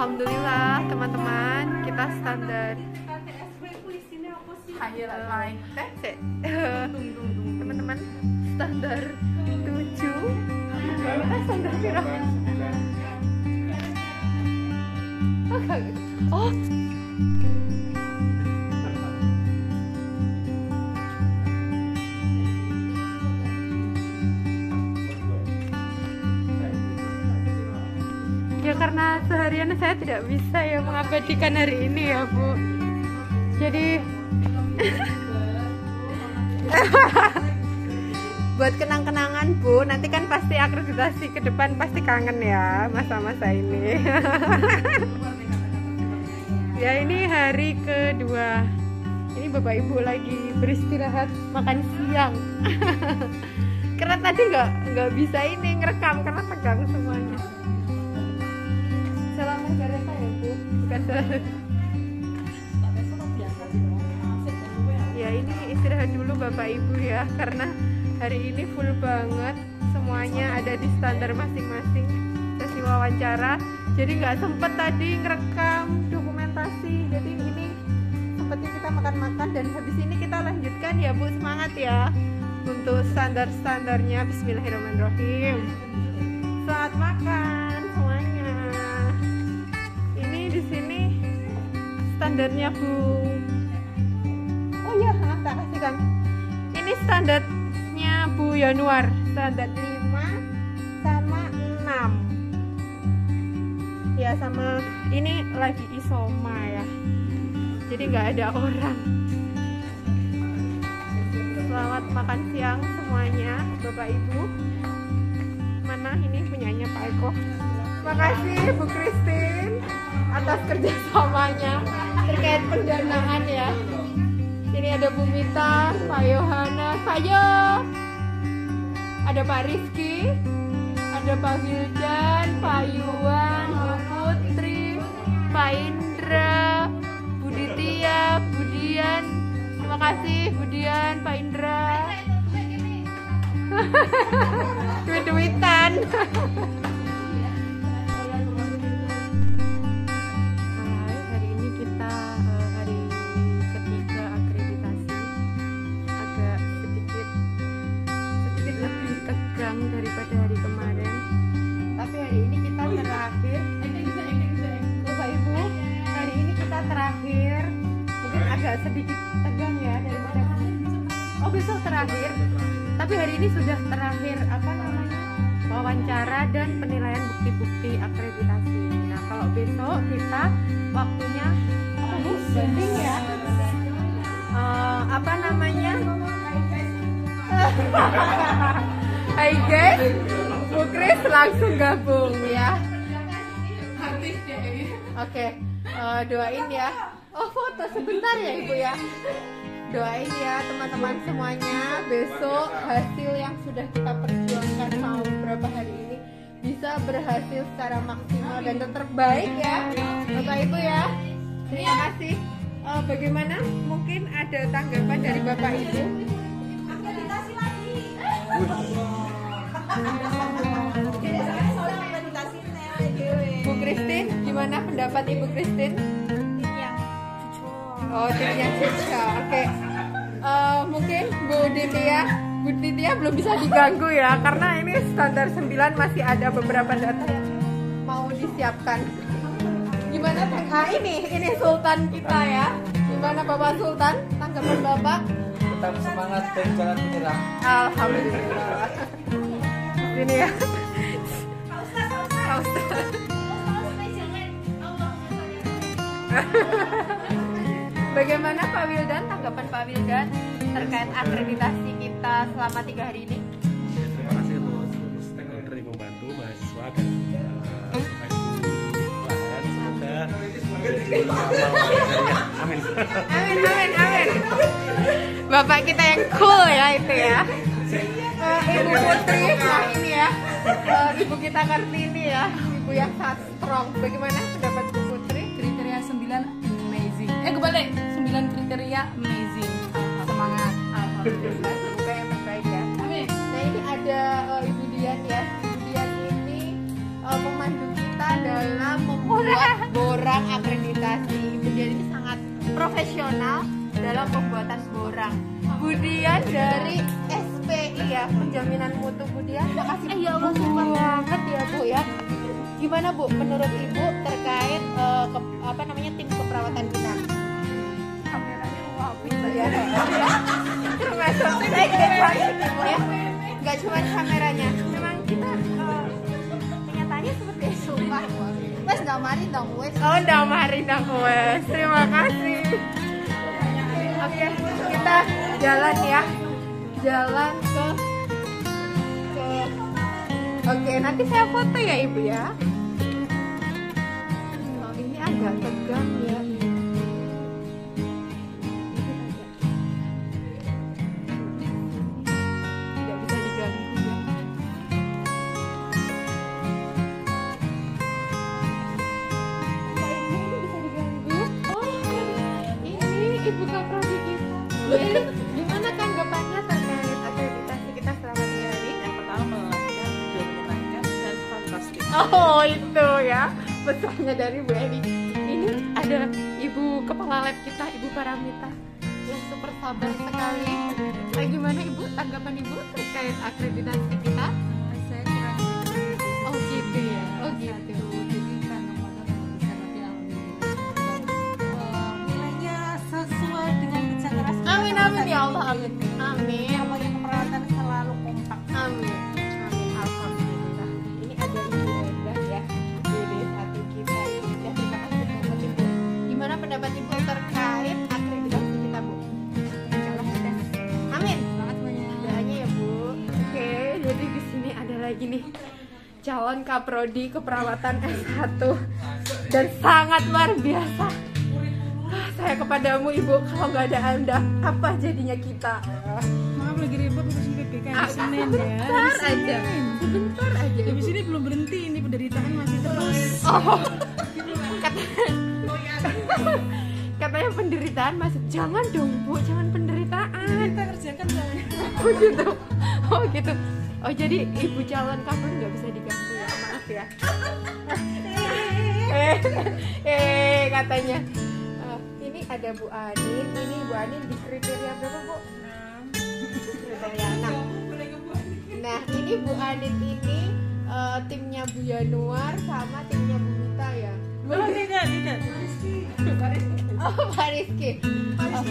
Alhamdulillah teman-teman, kita standar teman-teman standar 7. Kita standar berapa? Oh, ya karena seharian saya tidak bisa ya mengabadikan hari ini ya Bu. Jadi buat kenang-kenangan Bu, nanti kan pasti akreditasi ke depan pasti kangen ya masa-masa ini. Ya ini hari kedua. Ini Bapak Ibu lagi beristirahat makan siang. Karena tadi nggak bisa ini ngerekam karena tegang semuanya. Salam Margareta ya Bu, bukan salah. Ya ini istirahat dulu Bapak Ibu ya, karena hari ini full banget, semuanya ada di standar masing-masing sesi wawancara. Jadi nggak sempet tadi ngerekam dokumentasi. Jadi ini sempetnya kita makan-makan dan habis ini kita lanjutkan ya Bu, semangat ya untuk standar-standarnya. Bismillahirrahmanirrahim. Selamat makan semuanya. Ini di sini standarnya Bu. Oh iya, tak kasih kan. Ini standarnya Bu Yanuar, standar 5 sama 6. Ya sama ini lagi isoma ya. Jadi nggak ada orang. Selamat makan siang semuanya, Bapak Ibu. Mana ini punyanya Pak Eko. Makasih Bu Christine atas kerjasamanya terkait pendanaan ya. Ini ada Bu Mita, Pak Yohana, Pak Yo, ada Pak Rizky, ada Pak Wildan, Pak Yuwan, Bu Putri, Pak Indra, Bu Ditya, Budian. Terima kasih Budian, Pak Indra. Duit-duitan. Hari ini kita hari ketiga akreditasi, agak sedikit lebih tegang daripada hari kemarin. Tapi hari ini kita terakhir. Bapak Ibu, hari ini kita terakhir. Mungkin agak sedikit tegang ya daripada besok terakhir. Tapi hari ini sudah terakhir wawancara dan penilaian bukti-bukti akreditasi. Nah kalau besok kita waktunya banding ya. Hai guys, Bu Kris langsung gabung ya. Oke, doain ya. Oh foto sebentar ya Ibu ya. Doain ya teman-teman semuanya, besok hasil yang sudah kita perjuangkan selama beberapa hari ini bisa berhasil secara maksimal dan terbaik ya Bapak Ibu ya. Terima kasih. Bagaimana? Mungkin ada tanggapan dari Bapak Ibu? Akreditasi lagi. Bu Christine, gimana pendapat Ibu Christine? Oh, timnya Cica. Oke. Mungkin Bu Ditya belum bisa diganggu ya, karena ini standar 9 masih ada beberapa data yang mau disiapkan. Gimana ini Sultan kita ya? Gimana Bapak Sultan? Tanggapan Bapak? Tetap semangat dan jangan menyerah. Alhamdulillah. Ini ya. Bagaimana Pak Wildan, tanggapan Pak Wildan terkait akreditasi kita selama 3 hari ini? Ya, terima kasih untuk seluruh stakeholder yang membantu mahasiswa dan pelanggan. Semoga amin. Amin. Bapak kita yang cool ya itu ya. Ibu Putri, nah ini ya. Ibu kita Kartini ya, ibu yang sangat strong. Bagaimana pendapat Bu Putri? Kriteria 9 amazing. Kebalik, 9 kriteria amazing. Semangat. Alhamdulillah, semoga yang terbaik ya. Amin. Nah ini ada Ibu Dian ya. Ibu Dian ini memandu kita dalam membuat borang akreditasi. Ibu Dian ini sangat profesional dalam pembuatan borang. Budian dari SPI ya, penjaminan mutu Budian. Makasih ya Allah, sumpah banget ya Bu ya. Gimana Bu menurut Ibu terkait tim keperawatan kita? Kameranya wow ya. Termasuk saya Ibu ya. Gak cuma kameranya, memang kita kenyataannya seperti itu. Sumpah. Wes ndak mari dong wes. Oh ndak mari dong wes. Terima kasih. Oke, kita jalan ya. Jalan ke Oke, nanti saya foto ya Ibu ya. Oh, ini agak tegang ya. Tidak bisa diganggu ya. Ini bisa diganggu. Oh, ini Ibu Kaprodi kita. Jadi, gimana tanggapannya terkait akreditasi kita selama 3 hari? Yang pertama melelahkan, kedua menyenangkan, dan fantastik. Oh itu ya pesannya dari Bu Eni. Ini ada Ibu Kepala Lab kita, Ibu Paramita yang super sabar sekali. Nah, gimana Ibu tanggapan Ibu terkait akreditasi kita? Saya kurang Oh gitu ya, oh gitu. jadi kadang-kadang bisa tapi alhamdulillah nilainya sesuai dengan kerja keras kita. Amin amin ya Allah, amin amin Namanya keperawatan selalu kompak. amin amin alhamdulillah. Ini ada Ibu Endah ya, BD1 kita. Ya, terima kasih banget Ibu. Gimana pendapat Ibu terkait akreditasi kita Bu? Insyaallah sukses. Amin. Banget banyak. Doanya ya Bu. Oke, jadi di sini ada lagi nih calon kaprodi keperawatan S1 dan sangat luar biasa. Saya kepadamu Ibu, kalau nggak ada Anda, apa jadinya kita? Maaf lagi repot ngurusin PPK Ah, Senin ya. Sebentar aja, sebentar aja. Ibu. Habis ini belum berhenti, ini penderitaan masih terus. Oh, katanya penderitaan masih. Jangan dong Bu, jangan penderitaan. Kita kerjakan soalnya. Oh gitu, oh gitu. Oh jadi Ibu calon kaprodi nggak bisa diganggu ya, maaf ya. Katanya. Ini ada Bu Anin. Ini Bu Anin di kriteria berapa Bu? Kriteria 6. Nah ini Bu Anin ini timnya Bu Yanuar sama timnya Bu Mita ya. Oh tidak. Oh Pak Rizky. Oh,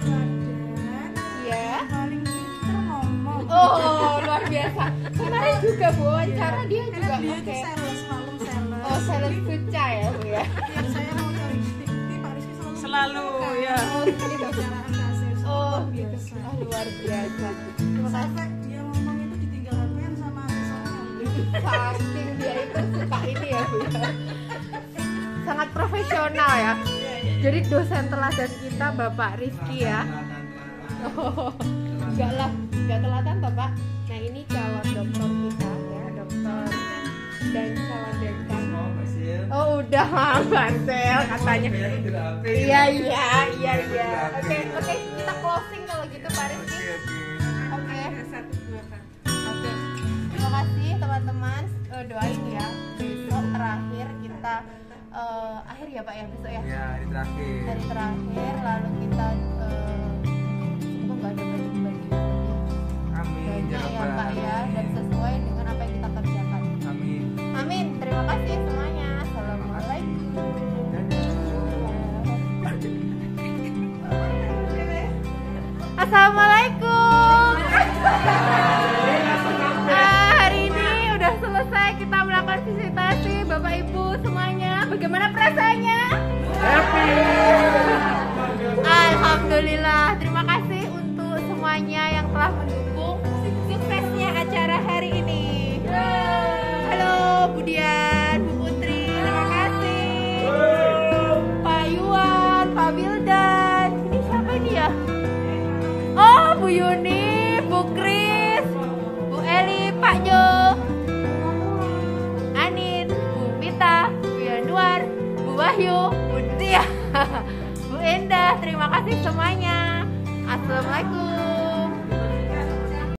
iya. Paling pintar ngomong. Oh luar biasa. Kemarin juga Bu wawancara dia juga Dia itu pakai. sales, malam sales. Oh sales suca ya Bu ya. Tiap saya mau cari ini Pak Rizky selalu ya. Oh gitu. Pembicaraan kasus. Oh gitu. Oh luar biasa. Terima kasih. Sampai dia ngomong itu ditinggal rapian sama asisten. Saking dia itu suka ini ya Bu ya. Sangat profesional ya. Jadi dosen teladan kita Bapak Rizky ya. Oh, enggak teladan toh Pak. Nah ini calon dokter kita ya, dokter dan calon dekan. Oh udah Marcel katanya. Iya. Oke, kita closing kalau gitu Pak Rizky. Oke. Oke. Terima kasih teman-teman. Doain ya besok terakhir kita akhir ya Pak ya besok ya. Ya, hari terakhir. Hari terakhir lalu kita semoga nggak ada baju-baju Amin. banyak ya Pak ya dan sesuai dengan apa yang kita kerjakan. Amin. Amin. Terima kasih semuanya. Assalamualaikum. Assalamualaikum. Hari ini udah selesai kita melakukan visitasi Bapak Ibu semuanya. Bagaimana perasaannya? Happy. Alhamdulillah. Terima kasih untuk semuanya yang telah mendukung suksesnya acara hari ini. Halo Bu Dian, Bu Putri, terima kasih. Pak Yuan, Pak Wildan. Ini siapa nih ya? Oh, Bu Yuni, Bu Kris, Bu Eli, Pak Jo, Anin, Bu Mita, Bu Yanuar, Bu Wahyu, Bu Tia, Bu Endah. Terima kasih semuanya. Assalamualaikum.